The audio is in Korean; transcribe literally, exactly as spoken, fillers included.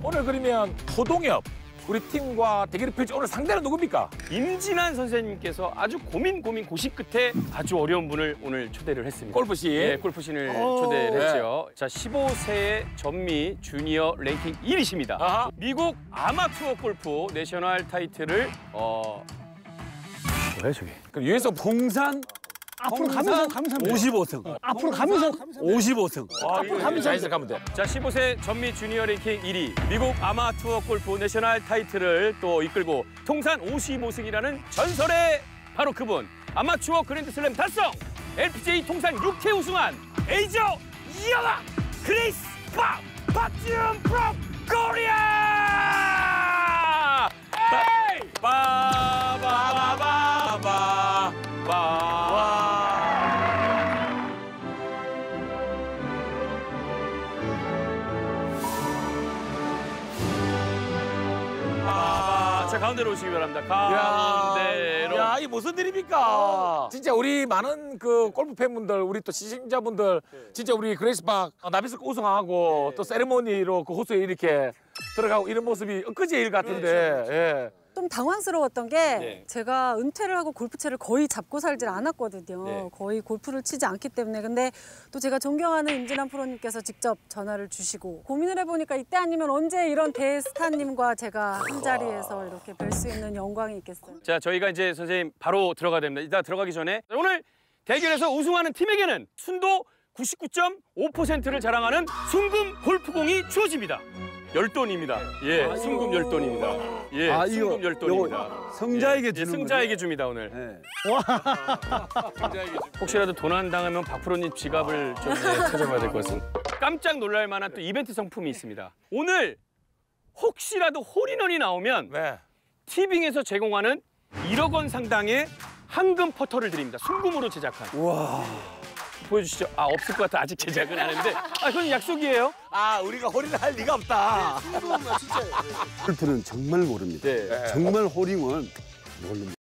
오늘 그러면 호동엽 우리 팀과 대결을 펼치 오늘 상대는 누굽니까? 임진환 선생님께서 아주 고민 고민 고심 끝에 아주 어려운 분을 오늘 초대를 했습니다. 골프신. 예, 골프신을 초대를 했죠. 자, 십오 세의 전미 주니어 랭킹 일 위십니다. 아하. 미국 아마추어 골프 내셔널 타이틀을 어 뭐야 저게? 그럼 유해성 통산 앞으로 가면서 가면서 하면 돼요. 오십오 승. 앞으로 가면서 오십오 승. 아, 앞으로 가면 자연스 가면 돼. 자, 십오 세 전미 주니어 랭킹 일 위, 미국 아마추어 골프 내셔널 타이틀을 또 이끌고 통산 오십오 승이라는 전설의 바로 그분. 아마추어 그랜드슬램 달성, 엘피지에이 통산 육 회 우승한 에이저 이영아 그레이스 박 박지훈 프로 코리아! 에이! 바바바바바 바. 자, 가운데로 오시기 바랍니다. 가운데로. 야, 이 무슨 일입니까? 진짜 우리 많은 그 골프 팬분들, 우리 또 시청자분들, 진짜 우리 그레이스 박 나비스컵 우승하고 또 세레모니로 그 호수에 이렇게 들어가고 이런 모습이 엊그제 일 같은데. 예. 좀 당황스러웠던 게 네. 제가 은퇴를 하고 골프채를 거의 잡고 살질 않았거든요. 네. 거의 골프를 치지 않기 때문에. 근데 또 제가 존경하는 임진환 프로님께서 직접 전화를 주시고 고민을 해보니까 이때 아니면 언제 이런 대스타님과 제가 한 자리에서 이렇게 뵐 수 있는 영광이 있겠어요. 자, 저희가 이제 선생님 바로 들어가야 됩니다. 일단 들어가기 전에 오늘 대결에서 우승하는 팀에게는 순도 구십구 점 오 퍼센트를 자랑하는 순금 골프공이 주어집니다. 열돈입니다. 예, 순금 열돈입니다. 예, 아, 순금 이거, 열돈입니다. 요거 승자에게 예, 주는 승자에게 줍니다, 오늘. 네. 혹시라도 도난 당하면 박 프로님 지갑을 좀 네, 찾아봐야 될 것 같습니다. 깜짝 놀랄 만한 또 이벤트 상품이 있습니다. 오늘 혹시라도 홀인원이 나오면 네. 티빙에서 제공하는 일억 원 상당의 황금 퍼터를 드립니다. 순금으로 제작한. 와. 보여주시죠. 아, 없을 것 같아. 아직 제작은 안 했는데. 아, 그건 약속이에요. 아, 우리가 홀인을 할 리가 없다. 골프는 정말 모릅니다. 네. 정말 호링은 모릅니다.